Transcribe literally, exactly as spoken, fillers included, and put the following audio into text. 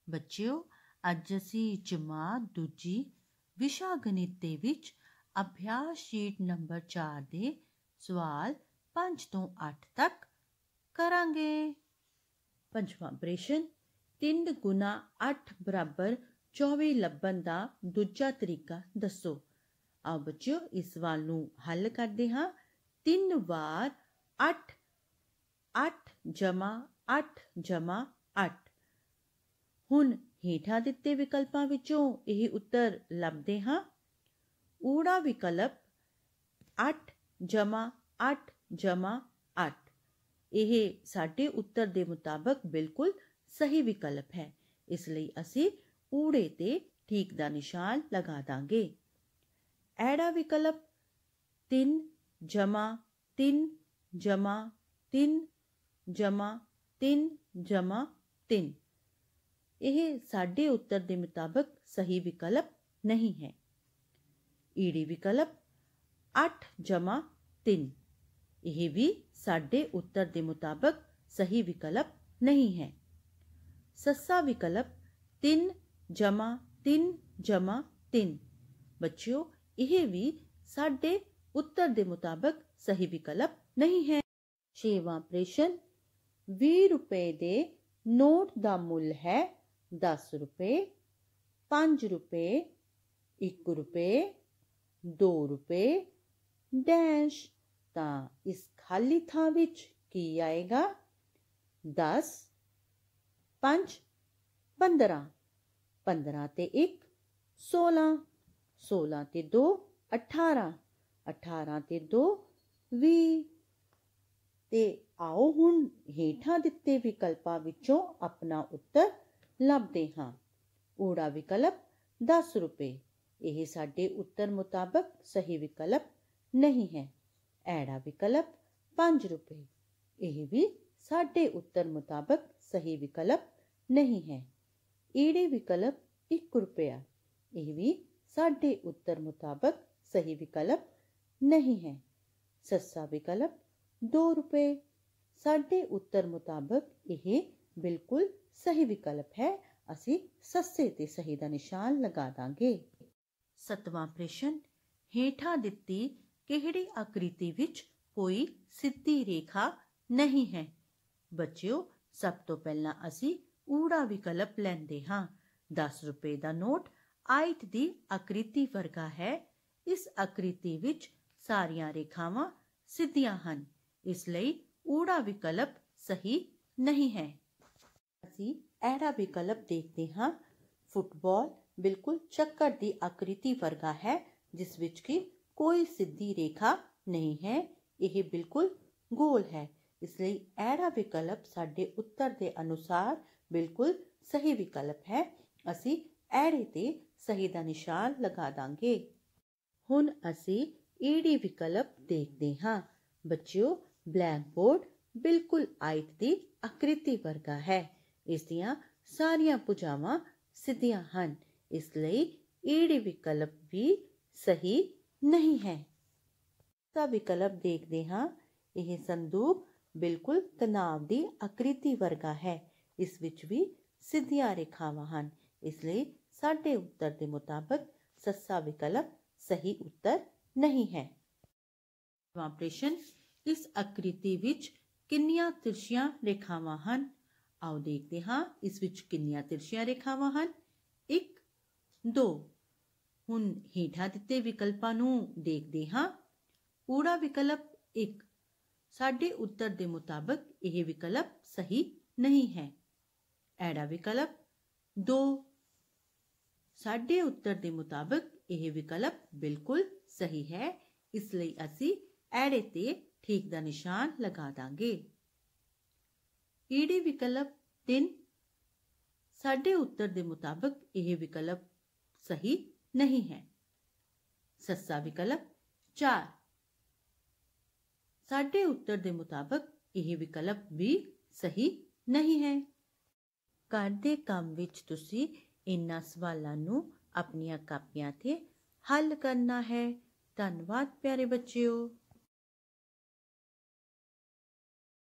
ਬੱਚਿਓ, ਅੱਜ ਅਸੀਂ ਜਮਾਤ ਦੂਜੀ ਵਿਸ਼ਾ ਗਣਿਤ ਦੇ ਵਿੱਚ ਅਭਿਆਸ ਸ਼ੀਟ ਨੰਬਰ ਚਾਰ ਦੇ ਸਵਾਲ ਪੰਜ ਤੋਂ ਅੱਠ ਤੱਕ ਕਰਾਂਗੇ। ਪੰਜਵਾਂ ਪ੍ਰਸ਼ਨ, ਤਿੰਨ ਗੁਣਾ ਅੱਠ ਬਰਾਬਰ ਚੌਵੀ ਲੱਭਣ ਦਾ ਦੂਜਾ ਤਰੀਕਾ ਦੱਸੋ। ਆਓ ਬੱਚਿਓ ਇਸ ਸਵਾਲ ਨੂੰ ਹੱਲ ਕਰਦੇ ਹਾਂ। ਤਿੰਨ ਵਾਰ ਅੱਠ, ਅੱਠ ਜਮਾ ਅੱਠ ਜਮਾ ਅੱਠ। ਹੁਣ ਹੇਠਾਂ ਦਿੱਤੇ ਵਿਕਲਪਾਂ ਵਿੱਚੋਂ ਇਹ ਉੱਤਰ ਲੱਭਦੇ ਹਾਂ। ਊੜਾ ਵਿਕਲਪ ਅੱਠ ਜਮਾ ਅੱਠ ਜਮਾ ਅੱਠ, ਇਹ ਸਾਡੇ ਉੱਤਰ ਦੇ ਮੁਤਾਬਕ ਬਿਲਕੁਲ ਸਹੀ ਵਿਕਲਪ ਹੈ। ਇਸ ਲਈ ਅਸੀਂ ਊੜੇ ਤੇ ਠੀਕ ਦਾ ਨਿਸ਼ਾਨ ਲਗਾ ਦਾਂਗੇ। ਐੜਾ ਵਿਕਲਪ ਤਿੰਨ ਜਮਾ ਤਿੰਨ ਜਮਾ ਤਿੰਨ ਜਮਾ ਤਿੰਨ ਜਮਾ ਤਿੰਨ, ਇਹ ਸਾਡੇ ਉੱਤਰ ਦੇ ਮੁਤਾਬਕ ਸਹੀ ਵਿਕਲਪ ਨਹੀਂ ਹੈ। ਈੜੀ ਵਿਕਲਪ ਅੱਠ ਜਮਾ ਤਿੰਨ, ਇਹ ਵੀ ਸਾਡੇ ਉੱਤਰ ਦੇ ਮੁਤਾਬਕ ਸਹੀ ਵਿਕਲਪ ਨਹੀਂ ਹੈ। ਸੱਸਾ ਵਿਕਲਪ ਤਿੰਨ ਜਮਾ ਤਿੰਨ ਜਮਾ ਤਿੰਨ, ਬੱਚਿਓ ਇਹ ਵੀ ਸਾਡੇ ਉੱਤਰ ਦੇ ਮੁਤਾਬਕ ਸਹੀ ਵਿਕਲਪ ਨਹੀਂ ਹੈ। ਛੇਵਾਂ ਪ੍ਰਸ਼ਨ, ਵੀਹ ਰੁਪਏ ਦੇ ਨੋਟ ਦਾ ਮੁੱਲ ਹੈ ਦਸ ਰੁਪਏ, ਪੰਜ ਰੁਪਏ, ਇੱਕ ਰੁਪਏ, ਦੋ ਰੁਪਏ ਡੈਸ਼। ਤਾਂ ਇਸ ਖਾਲੀ ਥਾਂ ਵਿੱਚ ਕੀ ਆਏਗਾ? ਦਸ, ਪੰਜ, ਪੰਦਰਾਂ, ਪੰਦਰਾਂ ਤੇ ਇੱਕ ਸੋਲਾਂ, ਸੋਲਾਂ ਤੇ ਦੋ ਅਠਾਰਾਂ, ਅਠਾਰਾਂ ਤੇ ਦੋ ਵੀਹ। ਤੇ ਆਓ ਹੁਣ ਹੇਠਾਂ ਦਿੱਤੇ ਵਿਕਲਪਾਂ ਵਿੱਚੋਂ ਆਪਣਾ ਉੱਤਰ ਲੱਭਦੇ ਹਾਂ। ਊੜਾ ਵਿਕਲਪ ਦਸ ਰੁਪਏ, ਇਹ ਸਾਡੇ ਉੱਤਰ ਮੁਤਾਬਕ ਸਹੀ ਵਿਕਲਪ ਨਹੀਂ ਹੈ। ਐੜਾ ਵਿਕਲਪ ਪੰਜ ਰੁਪਏ, ਇਹ ਵੀ ਸਾਡੇ ਉੱਤਰ ਮੁਤਾਬਕ ਸਹੀ ਵਿਕਲਪ ਨਹੀਂ ਹੈ। ਈੜੀ ਵਿਕਲਪ ਇੱਕ ਰੁਪਇਆ, ਇਹ ਵੀ ਸਾਡੇ ਉੱਤਰ ਮੁਤਾਬਕ ਸਹੀ ਵਿਕਲਪ ਨਹੀਂ ਹੈ। ਸੱਸਾ ਵਿਕਲਪ ਦੋ ਰੁਪਏ, ਸਾਡੇ ਉੱਤਰ ਮੁਤਾਬਕ ਇਹ ਬਿਲਕੁਲ ਸਹੀ ਵਿਕਲਪ ਹੈ। ਅਸੀਂ ਸੱਸੇ ਤੇ ਸਹੀ ਦਾ ਨਿਸ਼ਾਨ ਲਗਾ ਦਾਂਗੇ। ਸੱਤਵਾਂ ਪ੍ਰਸ਼ਨ, ਹੇਠਾਂ ਦਿੱਤੀ ਕਿਹੜੀ ਆਕ੍ਰਿਤੀ ਵਿੱਚ ਕੋਈ ਸਿੱਧੀ ਰੇਖਾ ਨਹੀਂ ਹੈ। ਬੱਚਿਓ ਸਭ ਤੋਂ ਪਹਿਲਾਂ ਅਸੀਂ ਊੜਾ ਵਿਕਲਪ ਲੈਂਦੇ ਹਾਂ। ਦਸ ਰੁਪਏ ਦਾ ਨੋਟ ਆਇਤ ਦੀ ਆਕ੍ਰਿਤੀ ਵਰਗਾ ਹੈ। ਇਸ ਆਕ੍ਰਿਤੀ ਵਿੱਚ ਸਾਰੀਆਂ ਰੇਖਾਵਾਂ ਸਿੱਧੀਆਂ ਹਨ, ਇਸ ਲਈ ਊੜਾ ਵਿਕਲਪ ਸਹੀ ਨਹੀਂ ਹੈ। ਅਸੀਂ ਐੜਾ ਵਿਕਲਪ ਦੇਖਦੇ ਹਾਂ। ਫੁੱਟਬਾਲ ਬਿਲਕੁਲ ਚੱਕਰ ਦੀ ਆਕ੍ਰਿਤੀ ਵਰਗਾ ਹੈ, ਜਿਸ ਵਿੱਚ ਕਿ ਕੋਈ ਸਿੱਧੀ ਰੇਖਾ ਨਹੀਂ ਹੈ, ਇਹ ਬਿਲਕੁਲ ਗੋਲ ਹੈ। ਇਸ ਲਈ ਐੜਾ ਵਿਕਲਪ ਸਾਡੇ ਉੱਤਰ ਦੇ ਅਨੁਸਾਰ ਬਿਲਕੁਲ ਸਹੀ ਵਿਕਲਪ ਹੈ। ਅਸੀਂ ਐੜੇ ਤੇ ਸਹੀ ਦਾ ਨਿਸ਼ਾਨ ਲਗਾ ਦਾਂਗੇ। ਹੁਣ ਅਸੀਂ ਈੜੀ ਵਿਕਲਪ ਦੇਖਦੇ ਹਾਂ। ਬੱਚਿਓ ਬਲੈਕ ਬੋਰਡ ਬਿਲਕੁਲ ਆਇਤ ਦੀ ਆਕ੍ਰਿਤੀ ਵਰਗਾ ਹੈ। ਇਸ ਦੀਆਂ ਸਾਰੀਆਂ ਭੁਜਾਵਾਂ ਸਿੱਧੀਆਂ ਹਨ, ਇਸ ਲਈ ਈੜੀ ਵਿਕਲਪ ਵੀ ਸਹੀ ਨਹੀਂ ਹੈ। ਸੱਸਾ ਵਿਕਲਪ ਦੇਖਦੇ ਹਾਂ। ਇਹ ਸੰਦੂਕ ਬਿਲਕੁਲ ਤਨਾਵ ਦੀ ਆਕ੍ਰਿਤੀ ਵਰਗਾ ਹੈ। ਇਸ ਵਿੱਚ ਵੀ ਸਿੱਧੀਆਂ ਰੇਖਾਵਾਂ ਹਨ, ਇਸ ਲਈ ਸਾਡੇ ਉੱਤਰ ਦੇ ਮੁਤਾਬਕ ਸੱਸਾ ਵਿਕਲਪ ਸਹੀ ਉੱਤਰ ਨਹੀਂ ਹੈ। ਪ੍ਰਸ਼ਨ, ਇਸ ਆਕ੍ਰਿਤੀ ਵਿੱਚ ਕਿੰਨੀਆਂ ਤਿਰਛੀਆਂ ਰੇਖਾਵਾਂ ਹਨ? ਆਓ ਦੇਖਦੇ ਹਾਂ ਇਸ ਵਿੱਚ ਕਿੰਨੀਆਂ ਤਿਰਛੀਆਂ ਰੇਖਾਵਾਂ ਹਨ। ਇੱਕ, ਦੋ। ਹੁਣ ਹੇਠਾਂ ਦਿੱਤੇ ਵਿਕਲਪਾਂ ਨੂੰ ਦੇਖਦੇ ਹਾਂ। ਊੜਾ ਵਿਕਲਪ ਇੱਕ, ਸਾਡੇ ਉੱਤਰ ਦੇ ਮੁਤਾਬਕ ਇਹ ਵਿਕਲਪ ਸਹੀ ਨਹੀਂ ਹੈ। ਐੜਾ ਵਿਕਲਪ ਦੋ, ਸਾਡੇ ਉੱਤਰ ਦੇ ਮੁਤਾਬਕ ਇਹ ਵਿਕਲਪ ਬਿਲਕੁਲ ਸਹੀ ਹੈ, ਇਸ ਲਈ ਅਸੀਂ ਐੜੇ ਤੇ ਠੀਕ ਦਾ ਨਿਸ਼ਾਨ ਲਗਾ ਦਾਂਗੇ। ਈੜੀ ਵਿਕਲਪ ਤਿੰਨ, ਸਾਡੇ ਉੱਤਰ ਦੇ ਮੁਤਾਬਕ ਇਹ ਵਿਕਲਪ ਸਹੀ ਨਹੀਂ ਹੈ। ਸੱਸਾ ਵਿਕਲਪ ਚਾਰ, ਸਾਡੇ ਉੱਤਰ ਦੇ ਮੁਤਾਬਕ ਇਹ ਵਿਕਲਪ ਵੀ ਸਹੀ ਨਹੀਂ ਹੈ। ਘਰ ਦੇ ਕੰਮ ਵਿੱਚ ਤੁਸੀਂ ਇਹਨਾਂ ਸਵਾਲਾਂ ਨੂੰ ਆਪਣੀਆਂ ਕਾਪੀਆਂ ਤੇ ਹੱਲ ਕਰਨਾ ਹੈ। ਧੰਨਵਾਦ ਪਿਆਰੇ ਬੱਚਿਓ।